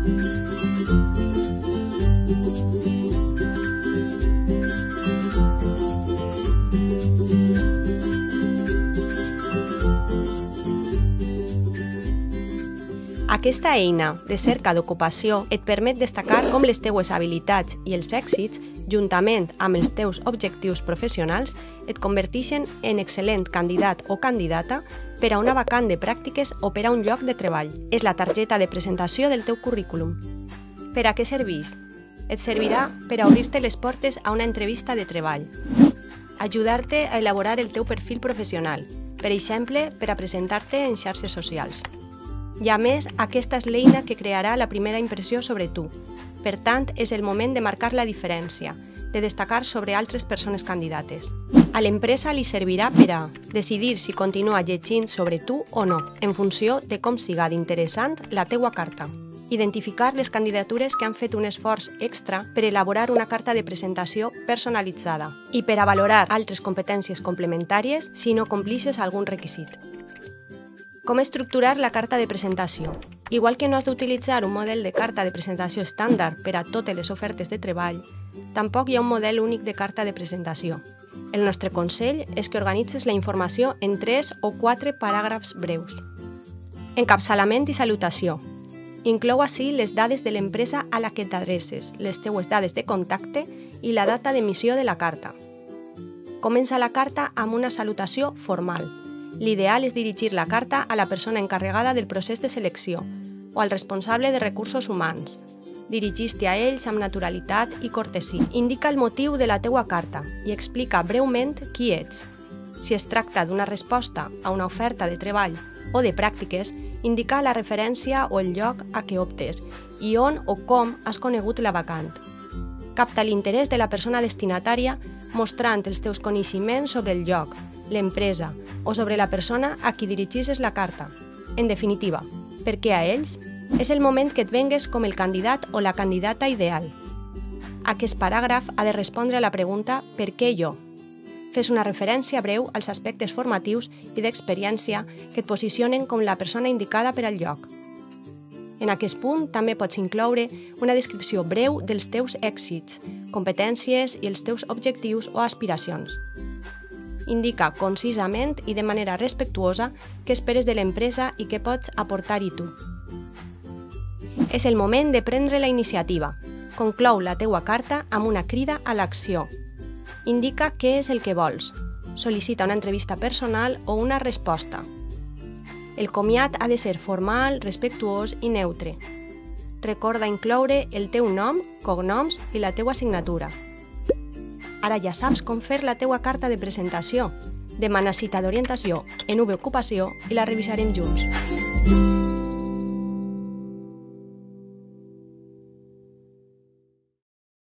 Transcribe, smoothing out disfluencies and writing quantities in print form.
Aquesta eina de cerca d'ocupació et permet destacar com les teues habilitats i els èxits, juntament amb els teus objectius professionals, et converteixen en excel·lent candidat o candidata per a una vacant de pràctiques o per a un lloc de treball. És la targeta de presentació del teu currículum. Per a què serveix? Et servirà per a obrir-te les portes a una entrevista de treball, ajudar-te a elaborar el teu perfil professional, per exemple, per a presentar-te en xarxes socials. I a més, aquesta és l'eina que crearà la primera impressió sobre tu. Per tant, és el moment de marcar la diferència, de destacar sobre altres persones candidates. A l'empresa li servirà per a decidir si continua llegint sobre tu o no, en funció de com siga d'interessant la teua carta. Identificar les candidatures que han fet un esforç extra per elaborar una carta de presentació personalitzada i per a valorar altres competències complementàries si no complixes algun requisit. Com estructurar la carta de presentació? Igual que no has d'utilitzar un model de carta de presentació estàndard per a totes les ofertes de treball, tampoc hi ha un model únic de carta de presentació. El nostre consell és que organitzes la informació en 3 o 4 paràgrafs breus. Encapçalament i salutació. Inclou ací les dades de l'empresa a la que t'adreces, les teues dades de contacte i la data d'emissió de la carta. Comença la carta amb una salutació formal. L'ideal és dirigir la carta a la persona encarregada del procés de selecció o al responsable de recursos humans. Dirigis-te a ells amb naturalitat i cortesia. Indica el motiu de la teua carta i explica breument qui ets. Si es tracta d'una resposta a una oferta de treball o de pràctiques, indica la referència o el lloc a què optes i on o com has conegut la vacant. Capta l'interès de la persona destinatària mostrant els teus coneixements sobre el lloc, l'empresa o sobre la persona a qui dirigis la carta. En definitiva, per què a ells? És el moment que et vengues com el candidat o la candidata ideal. Aquest paràgraf ha de respondre a la pregunta «Per què jo?». Fes una referència breu als aspectes formatius i d'experiència que et posicionen com la persona indicada per al lloc. En aquest punt també pots incloure una descripció breu dels teus èxits, competències i els teus objectius o aspiracions. Indica concisament i de manera respectuosa què esperes de l'empresa i què pots aportar-hi tu. És el moment de prendre la iniciativa. Conclou la teua carta amb una crida a l'acció. Indica què és el que vols. Sol·licita una entrevista personal o una resposta. El comiat ha de ser formal, respectuós i neutre. Recorda incloure el teu nom, cognoms i la teua signatura. Ara ja saps com fer la teua carta de presentació. Demana cita d'orientació en VOcupació i la revisarem junts.